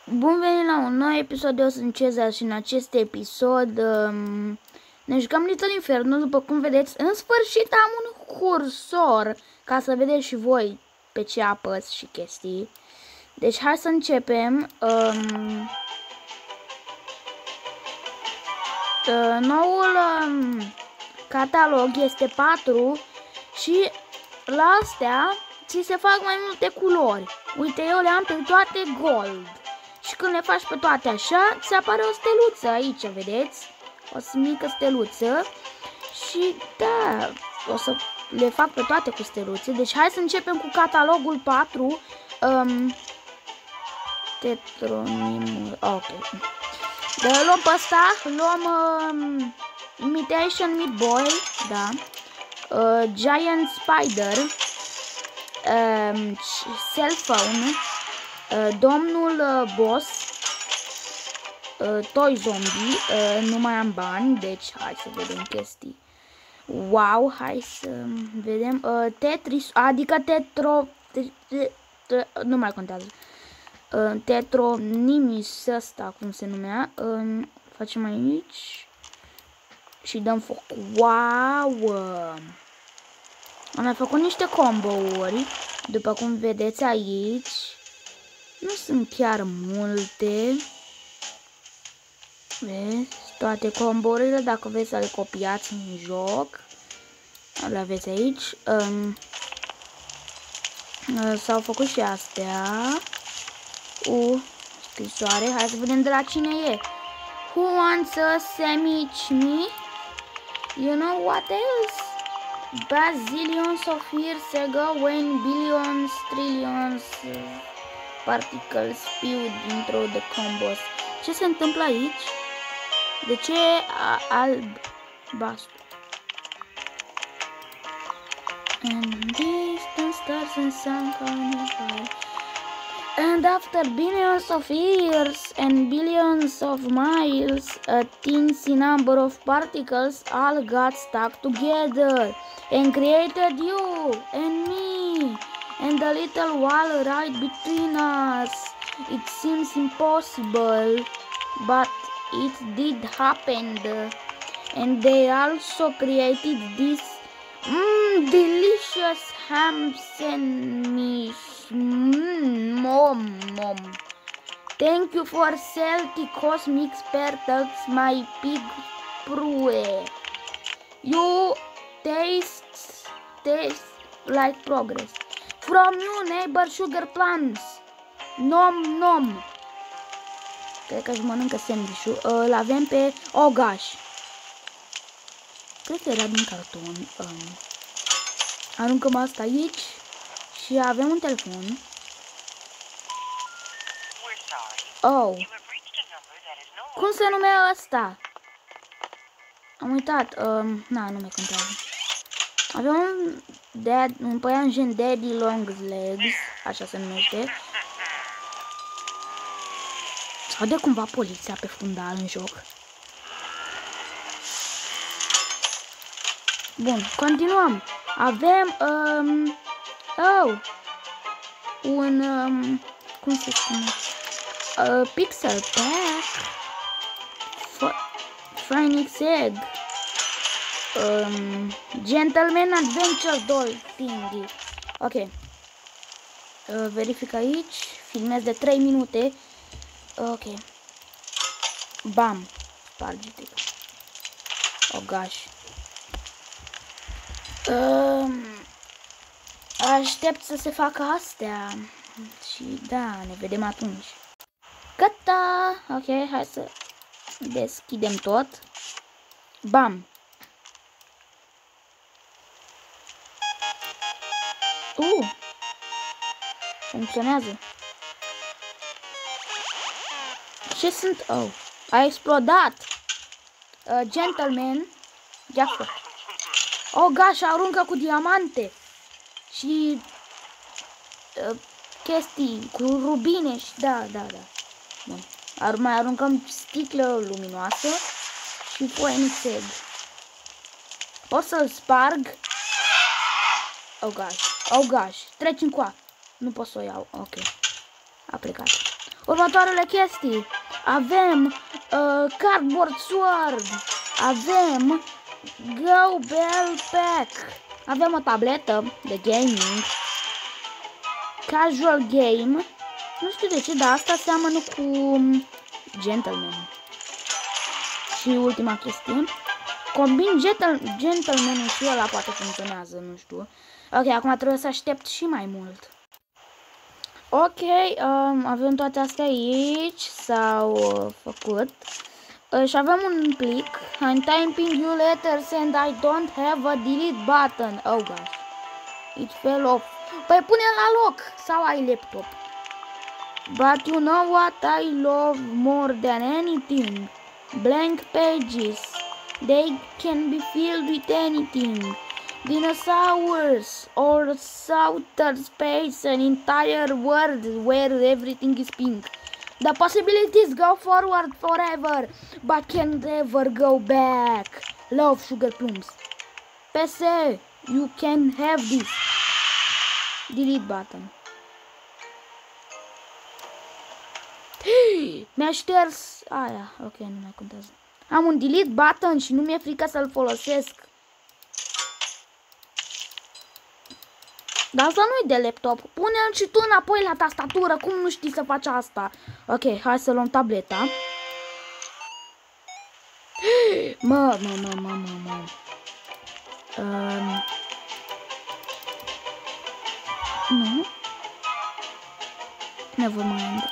Bun venit la un nou episod, eu sunt Cezar și în acest episod ne jucăm Little Inferno. După cum vedeți, în sfârșit am un cursor ca să vedeți și voi pe ce apăs și chestii. Deci hai să începem. Noul catalog este 4 și la astea ți se fac mai multe culori. Uite, eu le am pe toate gold. Și când le faci pe toate așa, ți apare o steluță aici, vedeți? O mică steluță. Și da, o să le fac pe toate cu steluțe. Deci hai să începem cu catalogul 4. Tetronimul, ok. Luăm pe ăsta, luăm Imitation Meat Boy, da. Giant Spider, Cell Phone, Domnul Boss, Toy Zombie, nu mai am bani, deci hai să vedem chestii. Wow, hai să vedem, Tetris, adică nu mai contează. Tetronimis ăsta, cum se numea, facem aici și dăm foc. Wow! Am mai făcut niște combo-uri, după cum vedeți aici. Nu sunt chiar multe. Vezi? Toate combo-urile, dacă vreți să le copiați în joc, le aveți aici. S-au făcut și astea. Scrisoare. Hai să vedem de la cine e. Who wants a sandwich me? You know what else? Bazillions of years ago, when billions, trillions particles spewed into the combos. Ce se întâmplă aici? De ce albastru? And distant stars and sun on fire. And after billions of years and billions of miles, a teensy number of particles all got stuck together and created you and me and the little wall right between us. It seems impossible, but it did happen. And they also created this delicious ham sandwich. Mom. Thank you for salty cosmic sparkles, my pig prue. You taste like progress. From you, neighbor sugar plums. Nom. Cred că își mănâncă sandwich-ul. Îl avem pe Ogaș. Cred că era din carton. Aruncăm asta aici. Și avem un telefon. Oh. Cum se numea ăsta? Am uitat. Nu mai contează. Avem un păianjen Daddy Long Legs. Așa se numește. Sau de cumva poliția pe fundal în joc. Bun, continuăm. Avem cum se spune? Pixel Pack, Phoenix Egg, Gentleman Adventure Doll Thingy. Ok. Verific aici. Filmez de 3 minute. Ok. Bam. Sparge-te. Ogaș. Aștept să se facă astea. Și da, ne vedem atunci. Gata! Ok, hai să deschidem tot. Bam! Funcționează. Ce sunt? Oh, a explodat! Gentleman. Ia-fă. Ogaș aruncă cu diamante. Și chestii cu rubine și da. Bun. Mai aruncăm sticlă luminoasă și Phoenix Egg. Pot să-l sparg? Oh gosh, treci încoa. Nu pot să o iau, ok. A plecat. următoarele chestii. Avem Cardboard Sword. Avem Go Bell Pack. Avem o tabletă de gaming. Casual Game. Nu știu de ce, dar asta seamănă cu Gentleman. Și ultima chestie. Combin Gentleman și ăla poate funcționează, nu știu. Ok, acum trebuie să aștept și mai mult. Ok, avem toate astea aici. S-au făcut. Și avem un plic. I'm typing you letters and I don't have a delete button. Oh gosh. It fell off. Păi pune-l la loc. Sau ai laptop. But you know what I love more than anything? Blank pages. They can be filled with anything. Dinosaurs or outer space, an entire world where everything is pink. The possibilities go forward forever, but can never go back. Love, Sugar Plums. PS, you can have this. Delete button. Mi-a șters aia. Ok, nu mai contează. Am un delete button și nu mi-e frică să-l folosesc. Dar asta nu-i de laptop. Pune-l și tu înapoi la tastatură. Cum nu știi să faci asta? Ok, hai să luăm tableta. Mă. Nu. Never mind.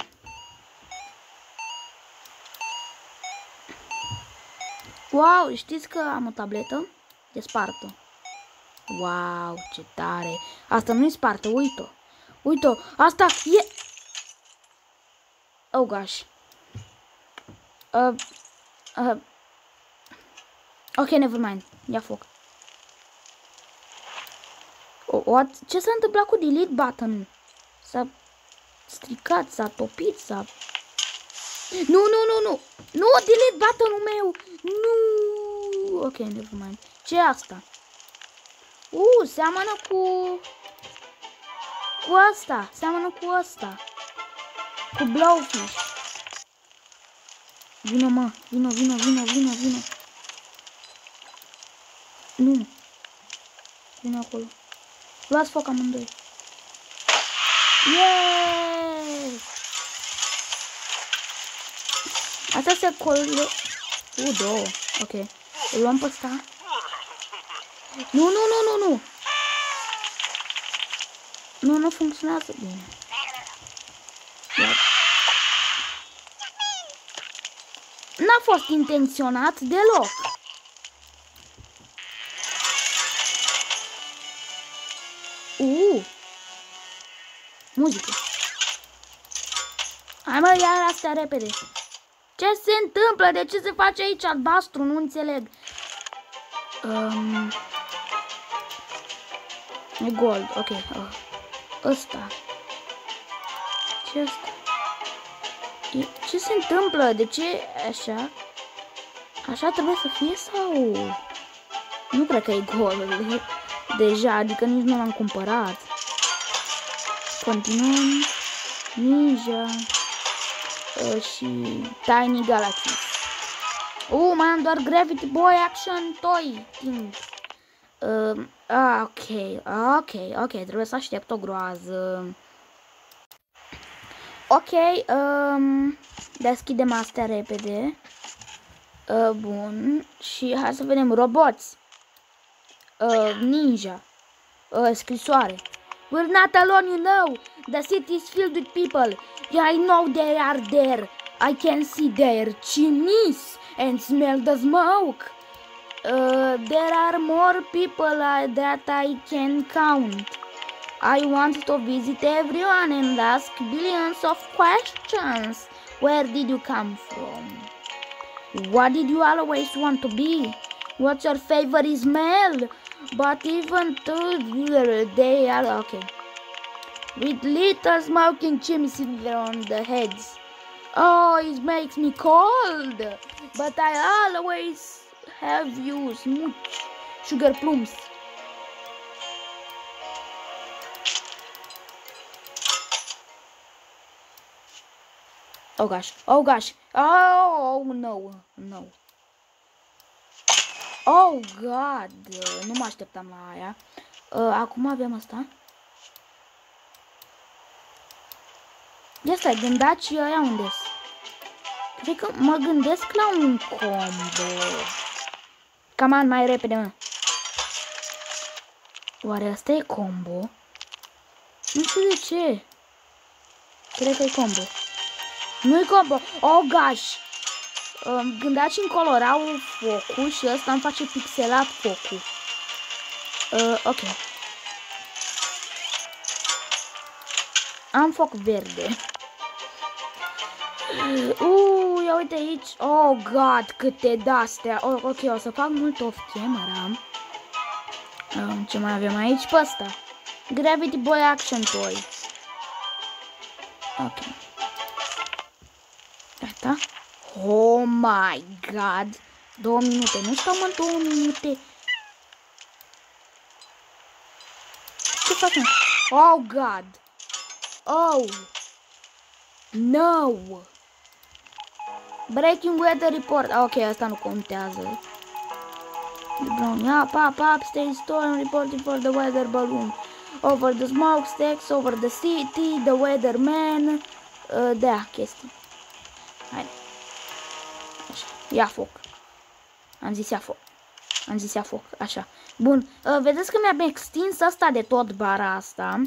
Wow, știți că am o tabletă de spartă. Wow, ce tare. Asta nu-i spartă, uite-o. Uite-o, asta e... Oh gosh. Ok, never mind. Ia foc. What? Ce s-a întâmplat cu delete button? S-a stricat, s-a topit, s-a... Nu. Nu, delete button-ul meu. Nu. Ok, never mind. Ce e asta? Seamănă cu asta. Seamănă cu asta. Cu Blowfish. Vino, mă. Vino. Nu. Vino acolo. Luați foc amândoi. Yeee! Asta se acolo. Două. Ok. Îl luăm pe ăsta. Nu. Nu funcționează bine. N-a fost intenționat deloc. Muzică. Hai mă, iar astea repede. Ce se întâmplă? De ce se face aici albastru? Nu înțeleg. E gold, ok. Ăsta. Ce asta? Ce se întâmplă? De ce așa? Așa trebuie să fie sau... Nu cred că e gold. Deja, adică nici nu l-am cumpărat. Continuăm. Ninja. Și Tiny Galaxy. Mai am doar Gravity Boy Action Toy. Ok, trebuie să aștept o groază. Ok, deschidem astea repede. Bun, și hai să vedem roboți. Ninja. Scrisoare. We're not alone, you know. The city is filled with people. I know they are there. I can see their chimneys and smell the smoke. There are more people that I can count. I want to visit everyone and ask billions of questions. Where did you come from? What did you always want to be? What's your favorite smell? But even though they are okay. With little smoking chimneys on the heads. Oh, it makes me cold. But I always have you smooch Sugar Plums. Oh gosh, oh gosh, oh no, no. Oh god, nu mă așteptam la aia. Acum avem asta. Ia stai, gândaci aia unde-s? Cred că mă gândesc la un combo. Come on, mai repede, mă. Oare asta e combo? Nu știu de ce. Cred că e combo. Nu e combo. Oh gosh. Gândaci încolorau focul și ăsta îmi face pixelat focul. Ok. Am foc verde. Ia uite aici. Oh god, câte de-astea. Ok, o să fac mult off camera. Ce mai avem aici? Pe ăsta. Gravity Boy Action Toy. Ok. Gata. Oh my god. 2 minute. Nu stau în 2 minute. Ce facem? Oh god. Oh. No. Breaking weather report. Ok, asta nu contează. Pop, stay storm reporting for the weather balloon. Over the smokestacks, over the city, the weatherman. Da, chestii. Haide. Așa. Ia foc. Am zis ia foc. Am zis ia foc. Așa. Bun. Vedeți că mi-am extins asta de tot bara asta.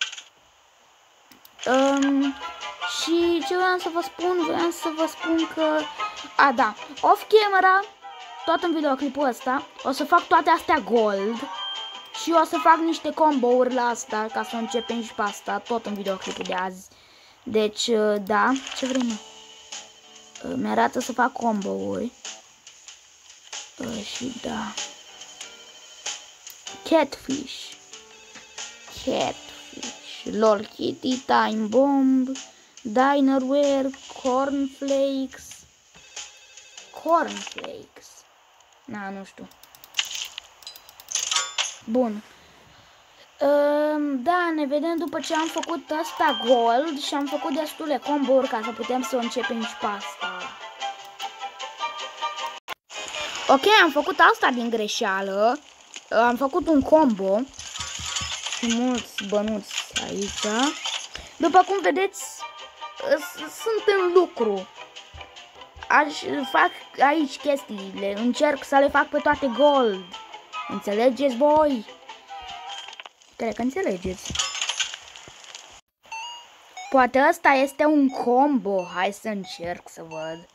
Și ce vreau să vă spun? Vreau să vă spun că... A, da. Off camera, tot în videoclipul ăsta, o să fac toate astea gold. Și o să fac niște combo-uri la asta, ca să începem și pe asta, tot în videoclipul de azi. Deci, da. Ce vrei, mă? Mi-arată să fac combo-uri. Și da. Catfish. LOL Kitty, Time Bomb, Dinerware, Cornflakes. Na, nu știu. Bun. Da, ne vedem după ce am făcut asta gold și am făcut destule combo-uri ca să putem să începem și pe asta. Ok, am făcut asta din greșeală. Am făcut un combo și mulți bănuți aici. După cum vedeți, sunt în lucru. Fac aici chestiile, încerc să le fac pe toate gold. Înțelegeți voi? Cred că înțelegeți. Poate ăsta este un combo. Hai să încerc să văd.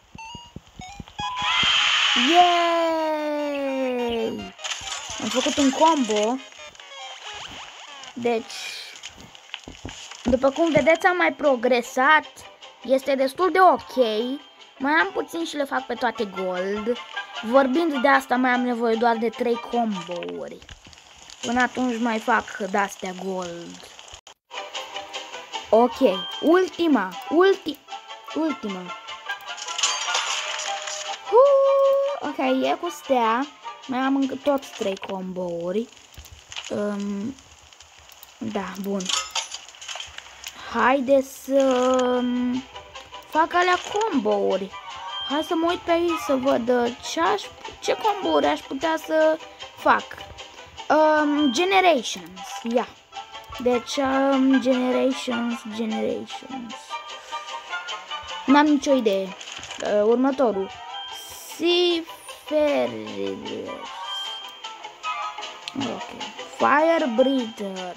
Yay! Am făcut un combo. Deci, după cum vedeți, am mai progresat. Este destul de ok. Mai am puțin și le fac pe toate gold. Vorbind de asta, mai am nevoie doar de 3 combo-uri. Până atunci mai fac de-astea gold. Ok, ultima. Ok, e cu stea. Mai am încă tot 3 combo-uri. Da, bun. Haide să fac alea combo-uri. Hai să mă uit pe aici să văd ce combo-uri aș putea să fac. Generations, ia. Deci, Generations. N-am nicio idee. Următorul. Seafarers. Ok. Firebreather.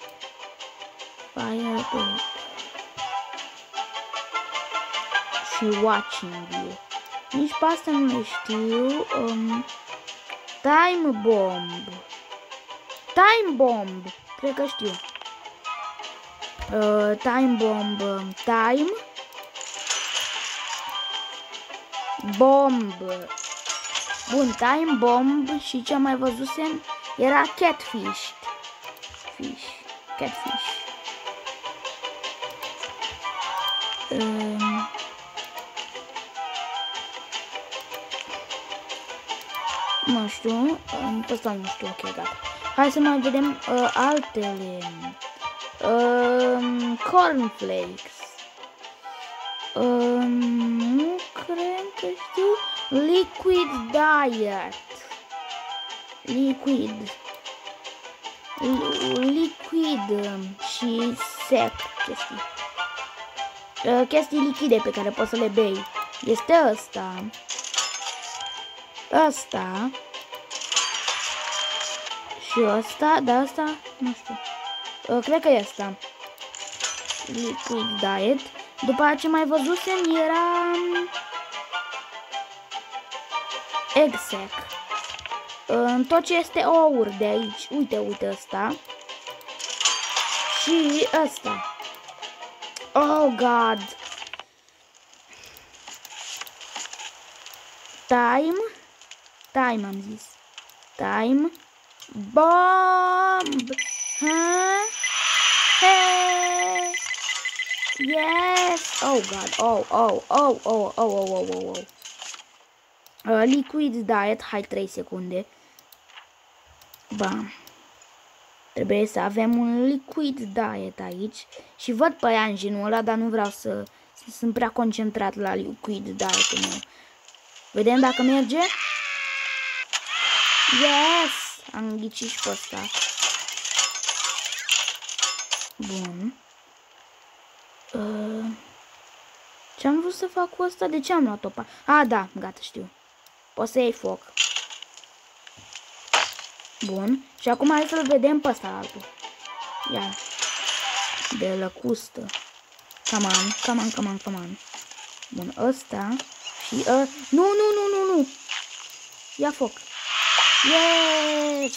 Și Watching You. Nici pe asta nu le știu. Time Bomb. Cred că știu. Time Bomb. Time Bomb. Bun, Time Bomb. Și ce mai văzusem era Catfish. Catfish. Nu știu, pe ăsta nu știu, ok, gata. Hai să mai vedem altele. Cornflakes. Nu cred că știu. Liquid diet. Liquid și sec chestii. Chestii lichide pe care poți să le bei. Este ăsta. Ăsta. Și ăsta, da, ăsta, nu știu. Cred că e ăsta. Liquid diet. După ce mai văzusem era egg sec. Tot ce este ouri de aici. Uite ăsta. Și ăsta. Oh god. Time am zis. Time bomb. Hey. Yes. Oh god. Oh. Liquid diet. Hai 3 secunde. Bam. Trebuie să avem un liquid diet aici. Și văd pe engine-ul ăla, dar nu vreau să... Sunt prea concentrat la liquid diet-ul meu. Vedem dacă merge. Yes! Am ghicit și pe ăsta. Bun. Ce-am vrut să fac cu ăsta? De ce am luat-o? Da, gata, știu. Poți să iei foc. Bun. Și acum hai să-l vedem pe ăsta altul. Ia. De lăcustă. Come on. Bun, ăsta. Și Nu. Ia foc. Yes!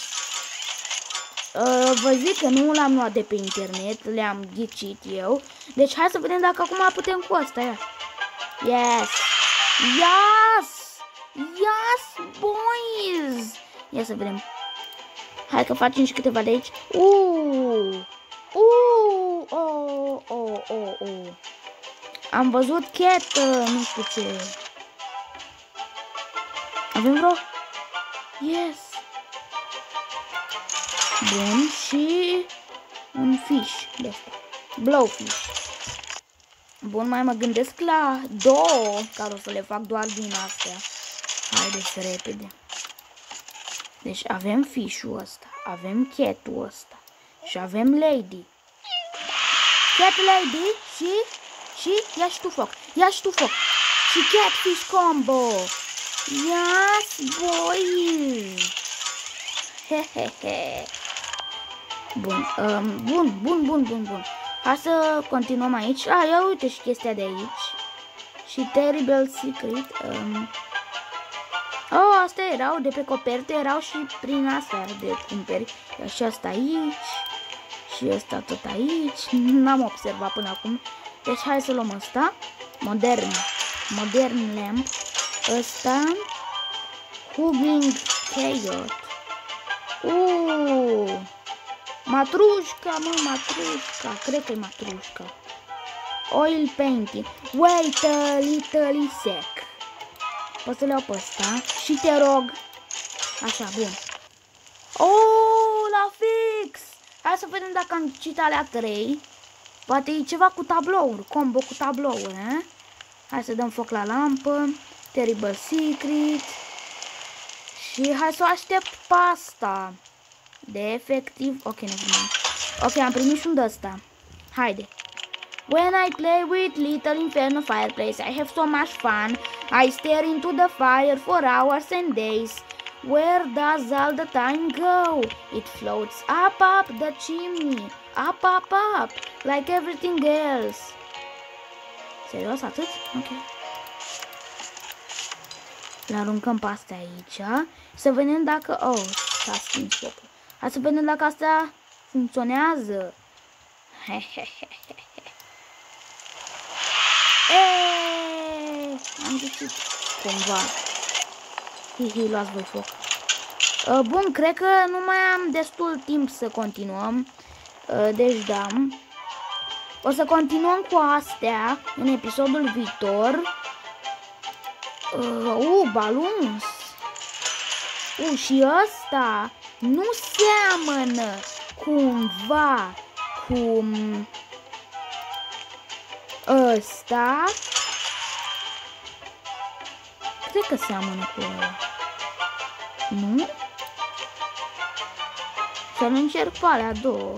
Vă zic că nu l-am luat de pe internet. Le-am ghicit eu. Deci hai să vedem dacă acum putem cu ăsta. Ia. Yes! Boys! Ia să vedem. Hai că facem și câteva de aici. Am văzut cat, nu știu ce. Avem vreo? Yes. Bun, și un fish de asta. Blowfish. Bun, mai mă gândesc la două care o să le fac doar din astea. Haideți repede. Deci avem fish-ul ăsta, avem cat-ul ăsta și avem lady. Cat, lady și ia și tu foc. Și catfish combo. Yes, boy. Hehehe. Bun. Hai să continuăm aici. Ia uite și chestia de aici. Și terrible secret. Astea erau de pe coperte, erau și prin astea de cumperi. Și asta aici. Și ăsta tot aici. N-am observat până acum. Deci hai să luăm ăsta. Modern lamp. Ăsta. Hugging Chaos. Matrușca, matrușca. Cred că e matrușca. Oil painting. Wait a little sec. O să le iau pe ăsta și te rog. Așa, bun. La fix! Hai să vedem dacă am citit alea 3. Poate e ceva cu tablouri, combo cu tablouri, eh? Hai să dăm foc la lampă. Terrible secret. Și hai să o aștept pe asta. De efectiv. Ok, nevermind. Ok, am primit și un de ăsta. Haide. When I play with little inferno fireplace, I have so much fun. I stare into the fire for hours and days. Where does all the time go? It floats up the chimney. Up, like everything else. Serios, atât? Ok. Le aruncăm pe astea aici. Să vedem dacă... s-a stins focul. Hai să vedem dacă astea funcționează. Am găsit cumva. Luați voi foc. Bun, cred că nu mai am destul timp să continuăm. Deci da. O să continuăm cu astea în episodul viitor. Balons. Și ăsta nu seamănă cumva cum ăsta, cred că seamănă cu ăla. Nu? Să-l încerc pe alea două.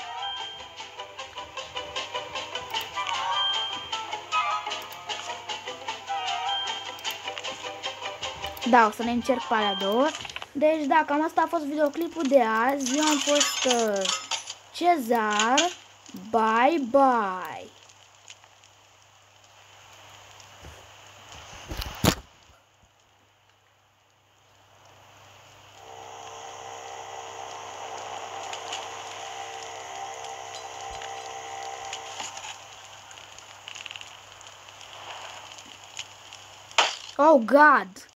Da, o să le încerc pe alea două. Deci da, cam asta a fost videoclipul de azi. Eu am fost Cezar. Bye bye. Oh God.